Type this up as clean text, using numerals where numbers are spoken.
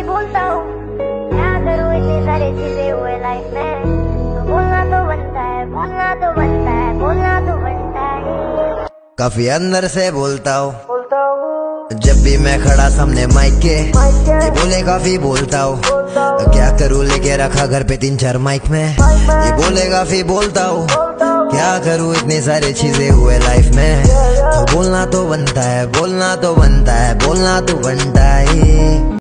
बोलता हूँ, क्या करूँ इतनी सारी चीजें हुए लाइफ में। तो बोलना तो बनता है, बोलना तो बनता है, बोलना तो बनता है। काफी अंदर से बोलता हूँ जब भी मैं खड़ा सामने माइक के, ये बोले काफी बोलता हूँ। क्या करूँ लेके रखा घर पे 3-4 माइक में, ये बोले काफी बोलता हूँ। क्या करूँ इतनी सारी चीजें हुए लाइफ में। तो बोलना तो बनता है, बोलना तो बनता है, बोलना तो बनता है।